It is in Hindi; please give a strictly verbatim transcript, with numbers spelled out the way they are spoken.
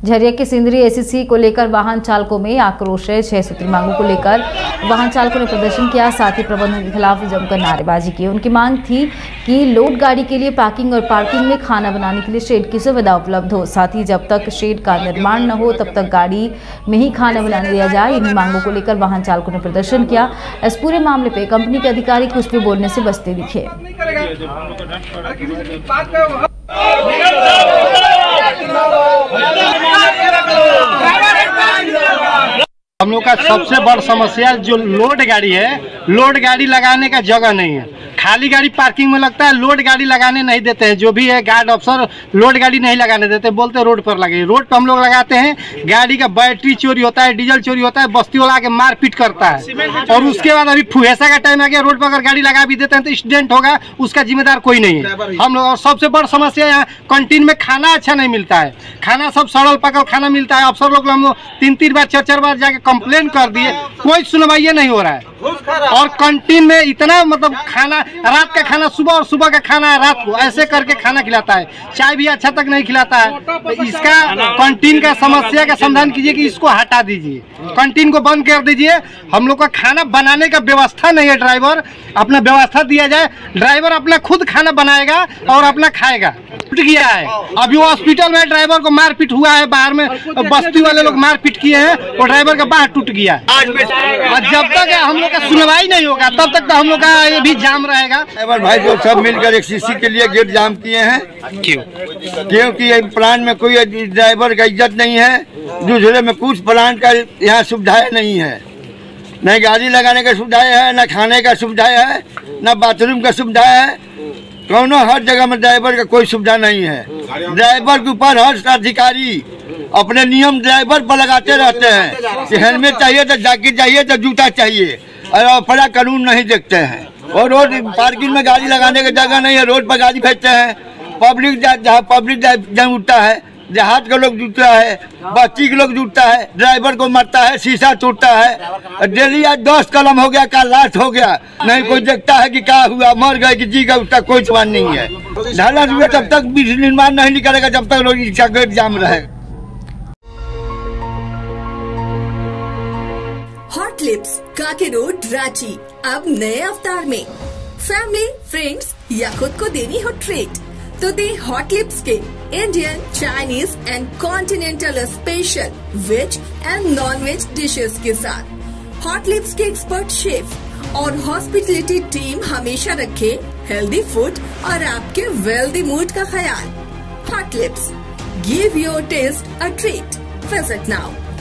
झरिया के सिंदरी एसीसी को लेकर वाहन चालकों में आक्रोश है। छह सूत्री मांगों को लेकर वाहन चालकों ने प्रदर्शन किया, साथ ही प्रबंधन के खिलाफ जमकर नारेबाजी की। उनकी मांग थी कि लोड गाड़ी के लिए पार्किंग और पार्किंग में खाना बनाने के लिए शेड की सुविधा उपलब्ध हो। साथ ही जब तक शेड का निर्माण न हो तब तक गाड़ी में ही खाना बनाने दिया जाए। इन्हीं मांगों को लेकर वाहन चालकों ने प्रदर्शन किया। इस पूरे मामले पे कंपनी के अधिकारी कुछ भी बोलने से बचते दिखे। हम लोग का सबसे बड़ समस्या जो लोड गाड़ी है, लोड गाड़ी लगाने का जगह नहीं है। खाली गाड़ी पार्किंग में लगता है, लोड गाड़ी लगाने नहीं देते हैं। जो भी है गार्ड अफसर लोड गाड़ी नहीं लगाने देते, बोलते रोड पर लगे। रोड पर हम लोग लगाते हैं, गाड़ी का बैटरी चोरी होता है, डीजल चोरी होता है, बस्ती वाला आके मारपीट करता है। और उसके बाद अभी फुहेसा का टाइम आ गया, रोड पर अगर गाड़ी लगा भी देते हैं तो एक्सीडेंट होगा, उसका जिम्मेदार कोई नहीं है हम लोग। और सबसे बड़ समस्या यहाँ कैंटीन में खाना अच्छा नहीं मिलता है। खाना सब सड़ल पकल खाना मिलता है। अफसर लोग हम तीन तीन बार चार चार बार जाके कंप्लेन कर दिए, कोई सुनवाई नहीं हो रहा है। और कैंटीन में इतना मतलब खाना, रात का खाना सुबह और सुबह का खाना रात को, ऐसे करके खाना खिलाता है। चाय भी अच्छा तक नहीं खिलाता है। तो इसका कैंटीन का समस्या का समाधान कीजिए कि इसको हटा दीजिए, कैंटीन को बंद कर दीजिए। हम लोग का खाना बनाने का व्यवस्था नहीं है। ड्राइवर अपना व्यवस्था दिया जाए, ड्राइवर अपना खुद खाना बनाएगा और अपना खाएगा। टूट गया है अभी वो हॉस्पिटल में, ड्राइवर को मारपीट हुआ है, बाहर में बस्ती वाले लोग मारपीट किए हैं और ड्राइवर का बाहर टूट गया है। और जब तक हम लोग का सुनवाई नहीं होगा तब तक तो हम लोग का ये भी जाम रहेगा। ड्राइवर भाई जो सब मिलकर एक सीसी के लिए गेट जाम किए हैं। क्यों? क्योंकि प्लान में कोई ड्राइवर का इज्जत नहीं है, दूसरे में कुछ प्लान का यहाँ सुविधाएं नहीं है। न गाड़ी लगाने का सुविधाएं है, न खाने का सुविधाएं है, न बाथरूम का सुविधा है। कौनो हर जगह में ड्राइवर का कोई सुविधा नहीं है। ड्राइवर के ऊपर हर अधिकारी अपने नियम ड्राइवर पर लगाते रहते हैं कि हेलमेट चाहिए तो जैकेट चाहिए तो जूता चाहिए, और अपना कानून नहीं देखते हैं। और रोड पार्किंग में गाड़ी लगाने की जगह नहीं है, रोड पर गाड़ी भेजते हैं। पब्लिक जहाँ पब्लिक जहाँ उठता है, देहात के लोग जुटता है, बस्ती के लोग जुटता है, ड्राइवर को मरता है, शीशा टूटता है। डेली आज दस कलम हो गया, कल लास्ट हो गया, नहीं कोई देखता है कि क्या हुआ, मर गए कि जी गए, उसका कोई सवाल नहीं है। ढाला हुए तब तक बिजली निर्माण नहीं निकलेगा जब तक लोग इसका गेट जाम रहेगा। हॉट लिप्स काके रोड रांची अब नए अवतार में। फैमिली, फ्रेंड्स या खुद को देनी हो ट्रीट तो दे हॉट लिप्स के Indian, Chinese and continental special veg and non veg dishes के साथ। हॉट लिप्स के एक्सपर्ट शेफ और हॉस्पिटलिटी टीम हमेशा रखे हेल्दी फूड और आपके वेल्दी मूड का ख्याल। Hot lips, give your taste a treat. Visit now.